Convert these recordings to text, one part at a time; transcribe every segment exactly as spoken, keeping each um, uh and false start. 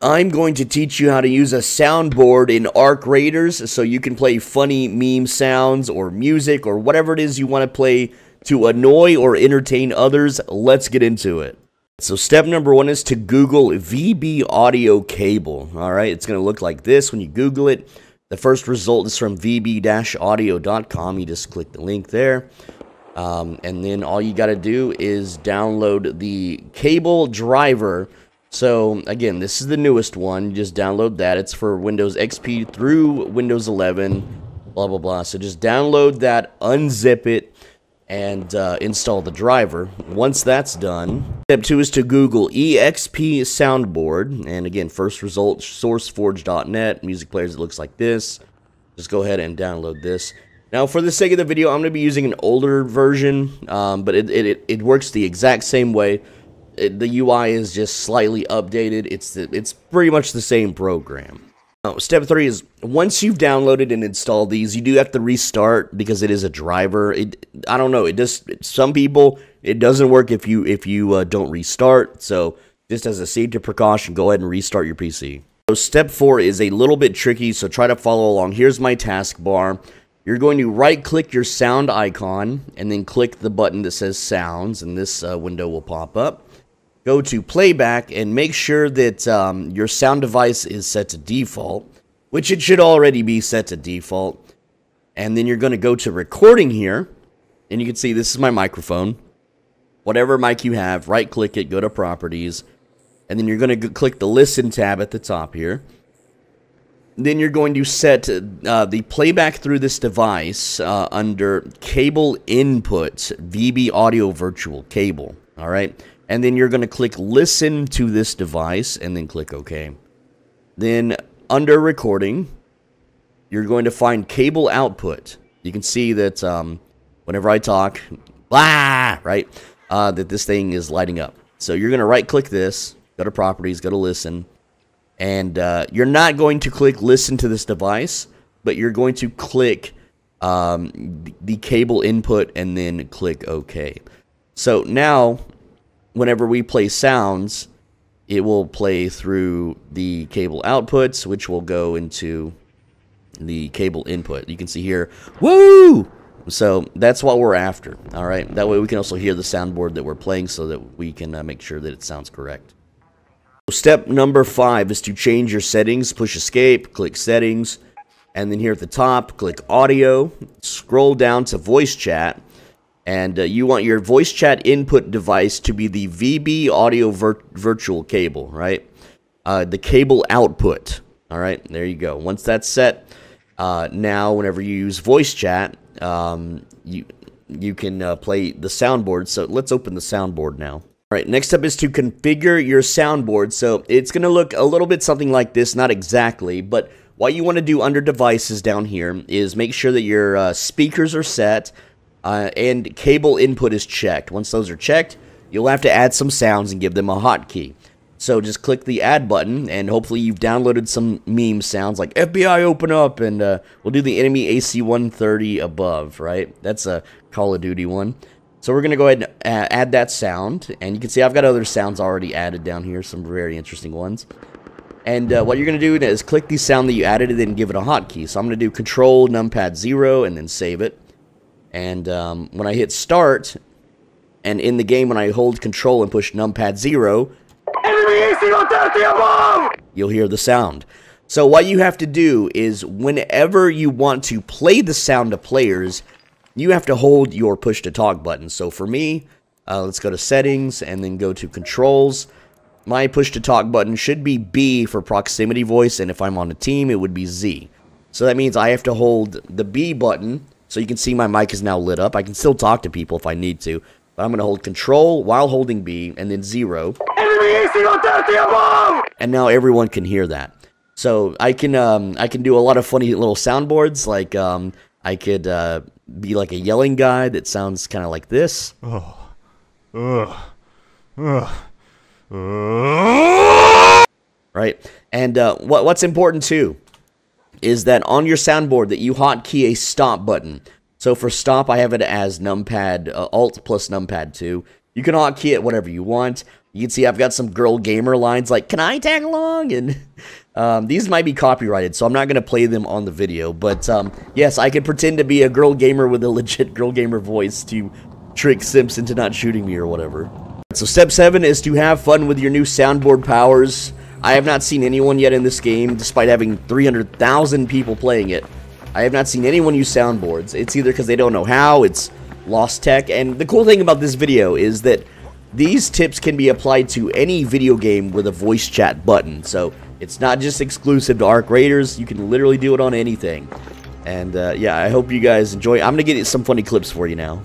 I'm going to teach you how to use a soundboard in Arc Raiders so you can play funny meme sounds or music or whatever it is you want to play to annoy or entertain others. Let's get into it. So step number one is to Google V B audio cable. Alright, it's going to look like this when you Google it. The first result is from v b dash audio dot com. You just click the link there. Um, and then all you got to do is download the cable driver. So, again, this is the newest one. You just download that. It's for Windows X P through Windows eleven, blah, blah, blah. So just download that, unzip it, and uh, install the driver. Once that's done, step two is to Google E X P Soundboard. And, again, first result, sourceforge dot net. Music players, it looks like this. Just go ahead and download this. Now, for the sake of the video, I'm going to be using an older version, um, but it, it, it works the exact same way. It, the U I is just slightly updated. It's the, it's pretty much the same program. Now, step three is once you've downloaded and installed these, you do have to restart because it is a driver. It I don't know. It just some people it doesn't work if you if you uh, don't restart. So just as a safety precaution, go ahead and restart your P C. So step four is a little bit tricky. So try to follow along. Here's my taskbar. You're going to right-click your sound icon and then click the button that says Sounds, and this uh, window will pop up. Go to Playback and make sure that um, your sound device is set to default, which it should already be set to default. And then you're going to go to Recording here, and you can see this is my microphone. Whatever mic you have, right-click it, go to Properties, and then you're going to click the Listen tab at the top here. Then you're going to set uh, the playback through this device uh, under Cable Input, V B Audio Virtual Cable, all right? And then you're going to click Listen to this device, and then click OK. Then, under Recording, you're going to find Cable Output. You can see that um, whenever I talk, blah, right, uh, that this thing is lighting up. So you're going to right-click this, go to Properties, go to Listen, and uh, you're not going to click Listen to this device, but you're going to click um, the Cable Input and then click OK. So now, whenever we play sounds, it will play through the cable outputs, which will go into the cable input. You can see here, woo! So that's what we're after, all right? That way we can also hear the soundboard that we're playing so that we can uh, make sure that it sounds correct. Step number five is to change your settings. Push Escape, click Settings, and then here at the top, click Audio, scroll down to Voice Chat, and uh, you want your voice chat input device to be the V B audio vir virtual cable, right? Uh, the cable output, all right? There you go. Once that's set, uh, now whenever you use voice chat, um, you, you can uh, play the soundboard. So let's open the soundboard now. All right, next up is to configure your soundboard. So it's going to look a little bit something like this, not exactly, but what you want to do under devices down here is make sure that your uh, speakers are set, Uh, and cable input is checked. Once those are checked, you'll have to add some sounds and give them a hotkey. So just click the add button, and hopefully you've downloaded some meme sounds like F B I open up, and uh, we'll do the enemy A C one thirty above, right? That's a Call of Duty one. So we're going to go ahead and add that sound, and you can see I've got other sounds already added down here, some very interesting ones. And uh, what you're going to do is click the sound that you added and then give it a hotkey. So I'm going to do Control Numpad zero and then save it. And um, when I hit start, and in the game when I hold control and push numpad zero, you'll hear the sound. So what you have to do is whenever you want to play the sound to players, you have to hold your push to talk button. So for me, uh, let's go to settings and then go to controls. My push to talk button should be B for proximity voice, and if I'm on a team, it would be Z. So that means I have to hold the B button. So you can see my mic is now lit up. I can still talk to people if I need to. But I'm going to hold control while holding B and then zero. And now everyone can hear that. So I can um, I can do a lot of funny little soundboards. Like um, I could uh, be like a yelling guy that sounds kind of like this. Oh. Ugh. Ugh. Ugh. Right? And uh, what what's important too is that on your soundboard that you hotkey a stop button. So for stop, I have it as numpad, uh, alt plus numpad two. You can hotkey it whatever you want. You can see I've got some girl gamer lines like, can I tag along? And um, these might be copyrighted, so I'm not going to play them on the video. But um, yes, I could pretend to be a girl gamer with a legit girl gamer voice to trick simps into not shooting me or whatever. So step seven is to have fun with your new soundboard powers. I have not seen anyone yet in this game, despite having three hundred thousand people playing it. I have not seen anyone use soundboards. It's either because they don't know how, it's lost tech, and the cool thing about this video is that these tips can be applied to any video game with a voice chat button. So it's not just exclusive to Arc Raiders, you can literally do it on anything. And uh, yeah, I hope you guys enjoy. I'm gonna get some funny clips for you now.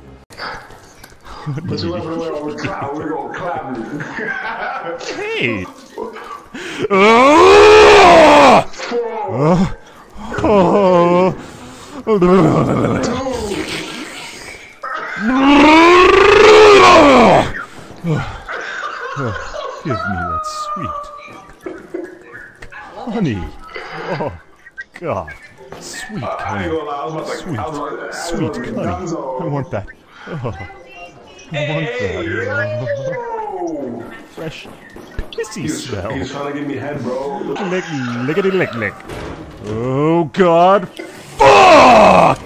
Hey! Oh! Oh! Oh, give me that sweet honey. Oh, God. Sweet honey. Sweet, sweet honey. I want that. Oh, I want that. Oh. Fresh pissy smell. He's trying to give me head, bro. Lick, lickety lick lick. Oh, God. Fuck!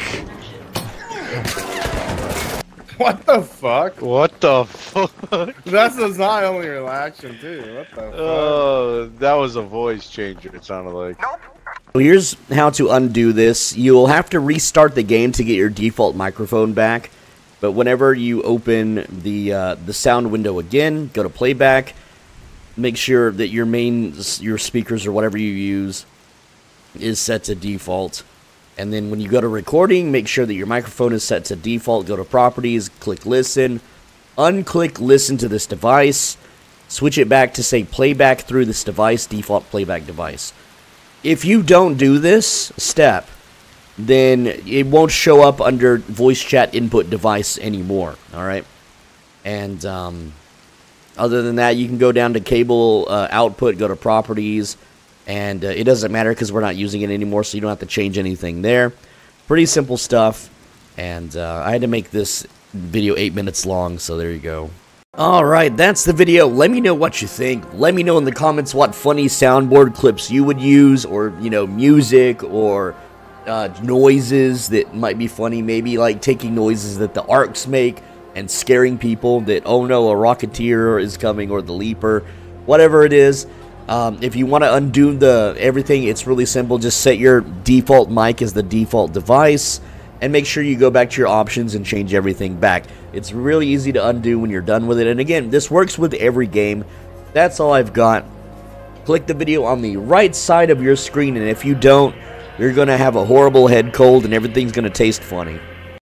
What the fuck? What the fuck? That's a not only reaction too. What the fuck? Uh, that was a voice changer, it sounded like. Here's how to undo this. You'll have to restart the game to get your default microphone back. But whenever you open the uh, the sound window again, go to playback. Make sure that your main your speakers or whatever you use is set to default. And then when you go to recording, make sure that your microphone is set to default. Go to properties, click listen, unclick listen to this device, switch it back to say playback through this device, default playback device. If you don't do this step, then it won't show up under voice chat input device anymore, alright? And um, other than that, you can go down to cable uh, output, go to properties, and uh, it doesn't matter because we're not using it anymore, so you don't have to change anything there. Pretty simple stuff, and uh, I had to make this video eight minutes long, so there you go. Alright, that's the video. Let me know what you think. Let me know in the comments what funny soundboard clips you would use, or, you know, music, or uh, noises that might be funny. Maybe, like, taking noises that the Arcs make and scaring people that, oh no, a Rocketeer is coming, or the Leaper. Whatever it is. Um, if you want to undo the everything, it's really simple. Just set your default mic as the default device, and make sure you go back to your options and change everything back. It's really easy to undo when you're done with it. And again, this works with every game. That's all I've got. Click the video on the right side of your screen, and if you don't, you're going to have a horrible head cold and everything's going to taste funny.